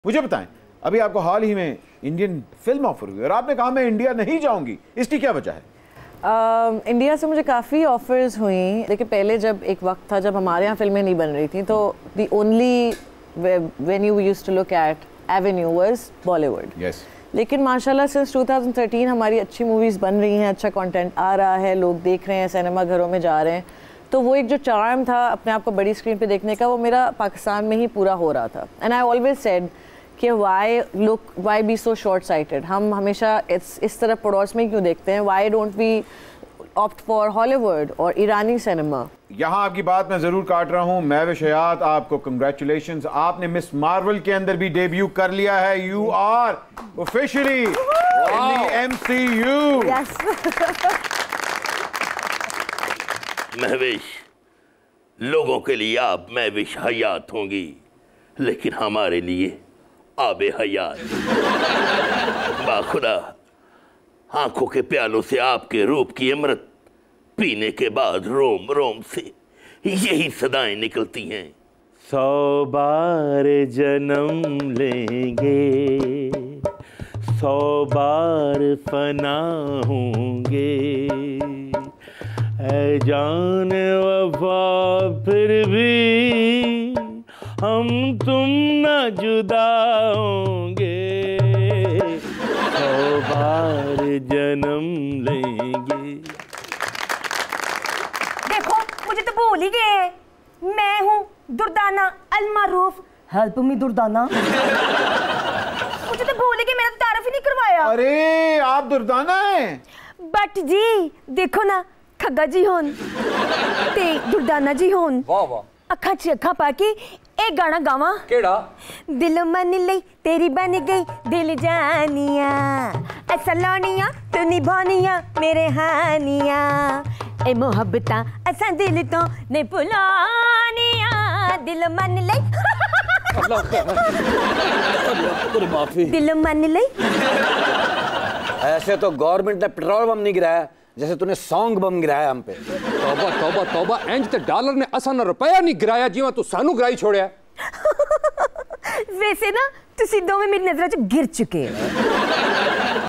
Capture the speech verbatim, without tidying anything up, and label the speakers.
Speaker 1: मुझे बताएं, अभी आपको हाल ही में इंडियन फिल्म ऑफर हुई और आपने कहा मैं इंडिया नहीं जाऊंगी, इसकी क्या वजह है?
Speaker 2: uh, इंडिया से मुझे काफ़ी ऑफर्स हुई। देखिए पहले जब एक वक्त था जब हमारे यहाँ फिल्में नहीं बन रही थी तो the only venue we used to look at avenue was Bollywood.
Speaker 1: Yes.
Speaker 2: लेकिन माशाल्लाह सिंस टू थाउजेंड थर्टीन हमारी अच्छी मूवीज़ बन रही हैं, अच्छा कंटेंट आ रहा है, लोग देख रहे हैं, सिनेमा घरों में जा रहे हैं, तो वो एक जो चार्म था अपने आप को बड़ी स्क्रीन पे देखने का, वो मेरा पाकिस्तान में ही पूरा हो रहा था। एंड आई ऑलवेज सेड कि why look why be so short sighted, हम हमेशा इस इस तरफ पड़ोस में क्यों देखते हैं, why don't we opt for Hollywood और ईरानी सिनेमा।
Speaker 1: यहाँ आपकी बात मैं जरूर काट रहा हूँ। महविश हयात, आपको कंग्रेचुलेशंस, आपने मिस मार्वल के अंदर भी डेब्यू कर लिया है। You are officially in the MCU.
Speaker 2: Yes.
Speaker 3: Mahwish, लोगों के लिए आप महविश हयात होंगी, लेकिन हमारे लिए आबे हयात। बाखुदा, आंखों के प्यालों से आपके रूप की अमृत पीने के बाद रोम रोम से यही सदाएं निकलती हैं। सौ बार जन्म लेंगे, सौ बार फना होंगे, ऐ जान वफा फिर भी हम तुम न जुदा होंगे, सौ बार जन्म लेंगे।
Speaker 4: देखो मुझे तो भूल ही गए, मैं हूँ दुर्दाना अल-मारूफ। Help me Durdana. मुझे तो भूल ही गए, मैंने तो तारीफ ही नहीं करवाया।
Speaker 1: अरे आप दुर्दाना हैं?
Speaker 4: बट जी देखो ना, खग्गा जी होन ते दुर्दाना जी होन,
Speaker 5: वाह वाह,
Speaker 4: अखा च अखा पाके एक गाना गावा। केड़ा? दिल मन ले तेरी बन गई दिल जानिया, ऐसा लानिया तू निभानिया मेरे हानिया, ए मोहब्बता असा दिल तो ने भुलानिया, दिल मन ले
Speaker 5: माफी।
Speaker 4: दिल मन ले।
Speaker 5: ऐसे तो गवर्नमेंट ने पेट्रोल बम नहीं गिराया जैसे तूने सॉन्ग बम गिराया हम पे।
Speaker 6: तौबा तौबा तौबा, इंज ते डॉलर ने असा ना रुपया नहीं गिराया जिवें तू सानू गिराई छोड़िया।
Speaker 4: वैसे ना तुसी दोवें मेरी नजरां च गिर चुके हो।